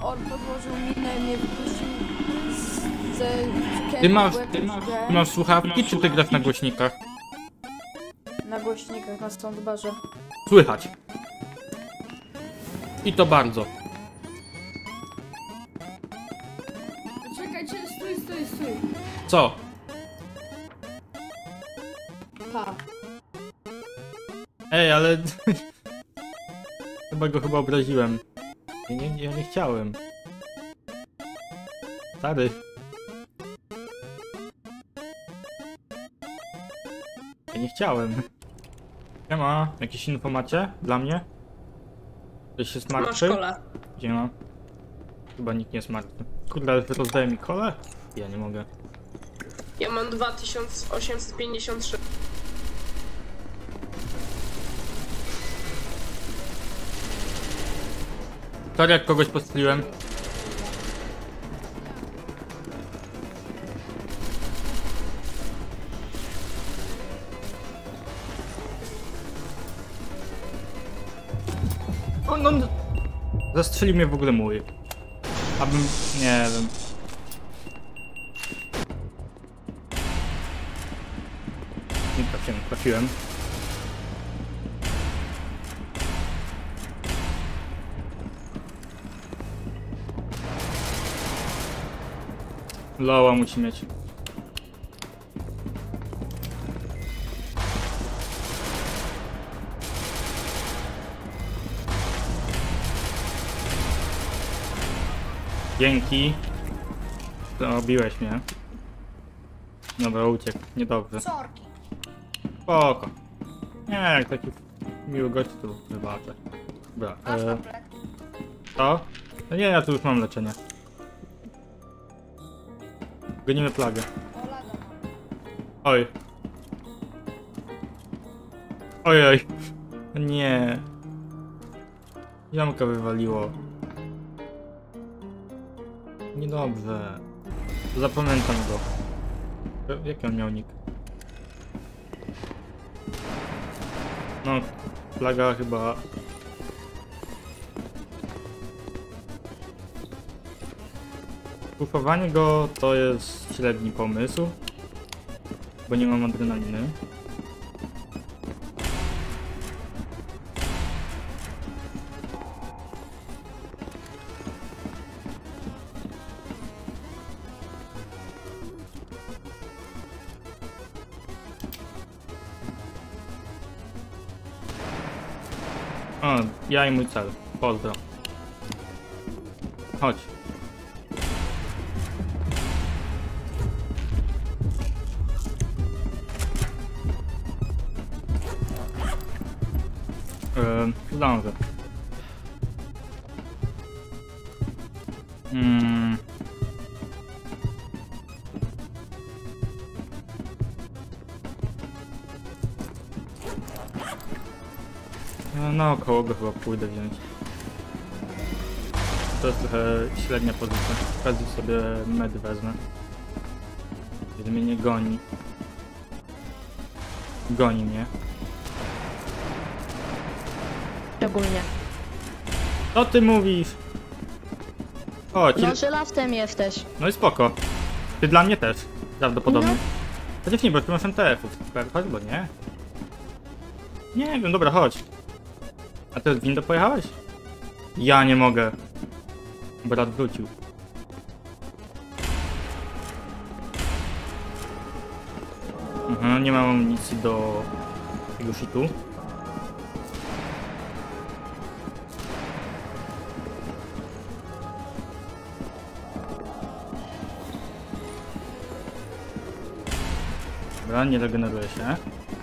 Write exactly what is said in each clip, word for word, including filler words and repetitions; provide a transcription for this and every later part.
on podłożył minę, mnie wypuścił z, ze cukierni. Ty masz, ty masz, ty masz słuchawki, czy ty grasz na głośnikach? Na głośnikach, na soundbarze. Słychać. I to bardzo. Czekajcie, stój, stój, stój. Co? Pa. Ej, ale... chyba go chyba obraziłem. Ja nie, ja nie chciałem. Stary. Ja nie chciałem. Nie ma. Jakieś info macie dla mnie? Ktoś się martwy? Masz kole. Gdzie ma? Chyba nikt nie jest martwy. Kurde, ale rozdaje mi kole? Ja nie mogę. Ja mam dwa tysiące osiemset pięćdziesiąt trzy. Sorry, jak kogoś postrzeliłem. On, on... Zastrzelił mnie w ogóle mój. Abym... nie wiem. Nie trafiłem, trafiłem. Loła musi mieć. Dzięki. Zabiłeś mnie. Dobra, uciekł. Niedobrze. Sorki. Spoko. Nie, jak taki miły gość, to wybaczę. Dobra. Masz E, komplet. to? No nie, ja tu już mam leczenie. Gonimy plagę. O, lada mam. Oj. Ojej. Nie. Jamka wywaliło. Niedobrze. Zapamiętam go. Jaki on miał nick? No, plaga chyba... Kupowanie go to jest średni pomysł, bo nie mam adrenaliny. O, ja i mój cel. Pozdro. Chodź. Eee, zdążę. Hmm. No, koło go chyba pójdę wziąć. To jest trochę średnia pozycja. Każdy sobie med wezmę. Kiedy mnie nie goni. Goni mnie. Szczególnie. Co ty mówisz? O, ci... No, że laftem jesteś. No i spoko. Ty dla mnie też, prawdopodobnie. No. Chociaż nie, bo ty masz M T F-ów. Chodź, bo nie. Nie wiem, dobra, chodź. A ty z windą pojechałeś? Ja nie mogę. Brat wrócił. Mhm, nie mam amunicji do tego shitu. Dobra, nie regeneruje się.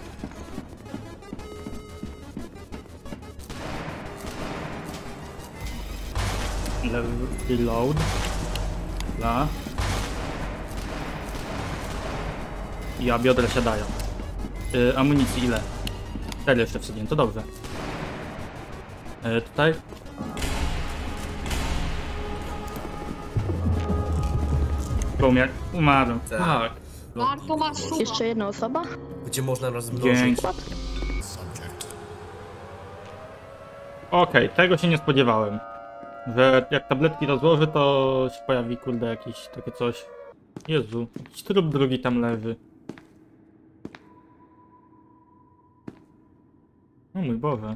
Reload. Dobra. Ja biodra siadają. Yy, amunicji ile? cztery jeszcze wsadziłem, to dobrze. Yy, tutaj. Umiar. Umarłem. Tak. Marto, masz suwa. Jeszcze jedna osoba? Gdzie można rozmnożyć. Dzięki. Okej, okay, tego się nie spodziewałem. Że jak tabletki rozłoży, to się pojawi, kurde, jakieś takie coś. Jezu, jakiś trup drugi tam leży. O mój Boże.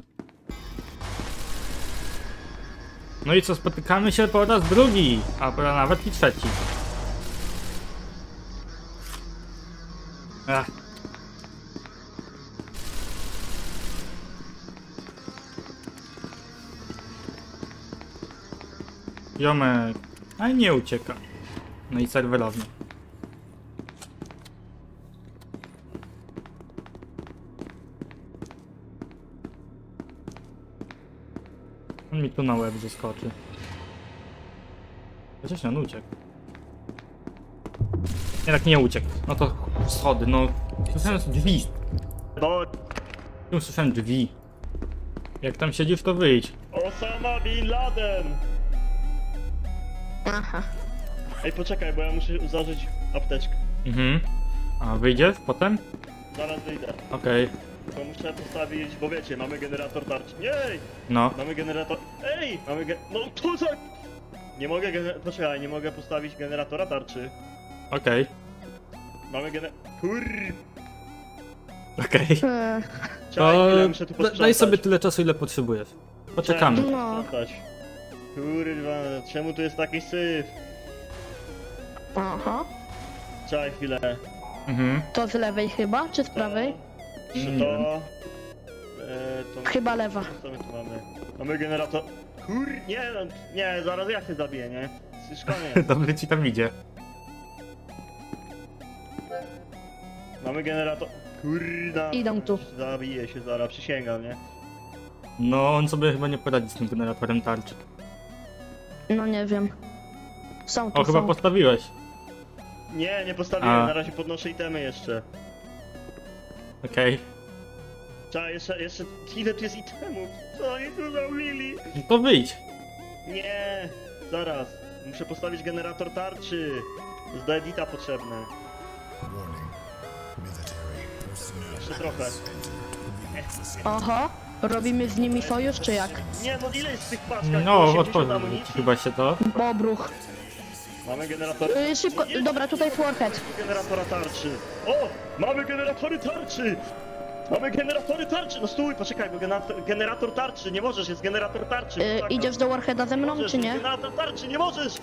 No i co, spotykamy się po raz drugi, a po nawet i trzeci. Ach. Ziomek, a nie ucieka. No i serwerownie. On mi tu na łeb zeskoczy. Chociaż on uciekł. Jednak nie uciekł. No to schody, no. Słyszałem drzwi. Tu słyszałem drzwi. Jak tam siedzisz, to wyjdź. Osama Bin Laden! Aha. Ej, poczekaj, bo ja muszę zażyć apteczkę. Mhm. A wyjdziesz potem? Zaraz wyjdę. Okej. To muszę postawić, bo wiecie, mamy generator tarczy. Nie! No. Mamy generator... Ej! Mamy ge... No to za... Nie mogę gener... Poczekaj, nie mogę postawić generatora tarczy. Okej. Mamy gener... Kur... Okej. Eee, Czekaj, To chwilę, muszę tu da- posprzątać. daj sobie tyle czasu, ile potrzebujesz. Poczekamy. Czekaj, No. posprzątać. Kurwa, czemu tu jest taki syf? aha. Czekaj chwilę. Mhm. To z lewej chyba, czy z prawej? Czy Nie to... wiem. E, to... Chyba lewa. Co my tu mamy? Mamy generator... Kur... Nie, no, nie, zaraz ja się zabiję, nie? Już koniec. Dobrze ci tam idzie. Mamy generator... Kurna... Idą tu. Zabiję się zaraz, przysięgam, nie? No, on sobie chyba nie poradzi z tym generatorem tarczy. No nie wiem. Są tu, O, chyba są. postawiłeś. Nie, nie postawiłem, A. na razie podnoszę itemy jeszcze. Okej. Trzeba jeszcze, jeszcze... Ile tu jest itemów? Co oni tu zrobili? No to wyjdź. Nie, zaraz. Muszę postawić generator tarczy. To jest do edita potrzebne. Jeszcze trochę. Oho. Robimy z nimi sojusz, czy jak? Nie, no ile jest w tych paczkach? No, osiemdziesiąt otworzy amunicji? chyba się to. Bobruch. Mamy generator... Yy, szybko, dobra, tutaj Warhead. Generatora tarczy. O! Mamy generatory tarczy! Mamy generatory tarczy! No stój, poczekaj, bo generator, generator tarczy, nie możesz, jest generator tarczy. Yy, Poczekaj. idziesz do Warheada ze mną, Możesz, czy jest nie? Generator tarczy, nie możesz!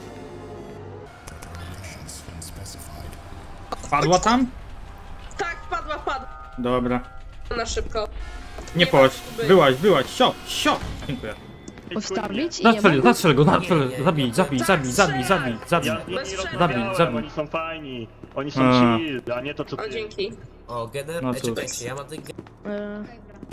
Padła tam? Tak, wpadła, wpadła. Dobra. Na szybko. Nie płacz. Wyłaź, wyłaź. Sio, sio. Dziękuję. Ustawić i nie Zastrzel, ma. zastrzel go, zastrzel. Zabij, zabij, zabij, zabij, zabij, zabij. Ja z nimi Bez rozmawiałem, Zabij, zabij. oni są fajni. Oni są A. chill, a nie to co O, ty. dzięki. O, gener... No No cóż. czekajcie, ja mam ten gen... Yy,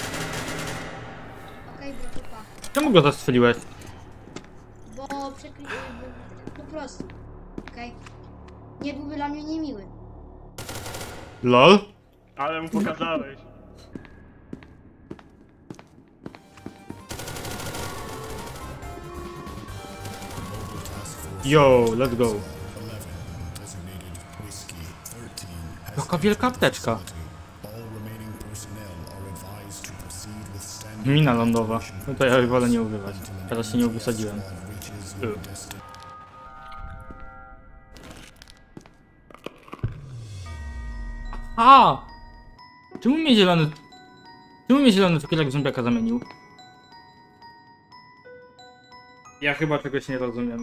Okej, bro, tupa. Czemu go zastrzeliłeś? Bo przekry... bo- Po prostu. Okej? Nie byłby dla mnie niemiły. Lol? Ale mu pokazałeś. Yo, let's go. Jaka wielka apteczka. Mina lądowa. No to ja wolę nie używać. Teraz się nie wysadziłem. Y. A! Czemu mnie zielony... Czemu mnie zielony cukierek w zombiaka zamienił? Ja chyba czegoś nie rozumiem.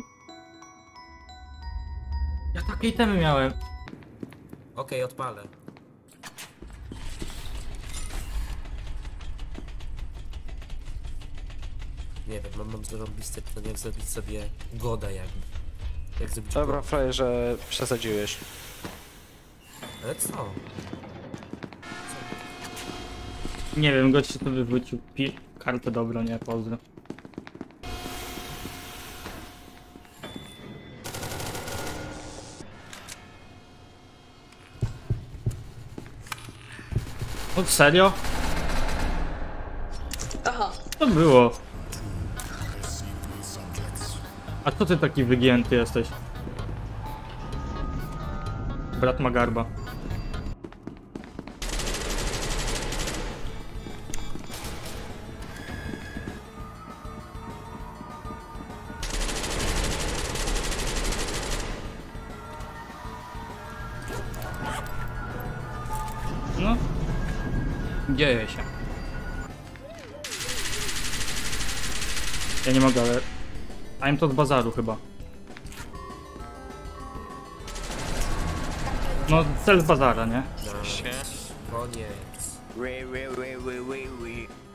Ja takie itemy miałem. Okej, odpalę. Nie wiem, mam, mam zrobić ten, jak zrobić sobie goda jakby. Jak zrobić Dobra, goda. frajerze, przesadziłeś. Ale co? Nie wiem, gość to wywrócił pi- kartę dobro, nie? Pozdro. O, serio? Aha. Co było? A co ty taki wygięty jesteś? Brat ma garba. Dzieje się. Ja nie mogę, ale... A im to od bazaru chyba. No, cel z bazara, nie? No, koniec. Wy, wy, wy, wy, wy, wy.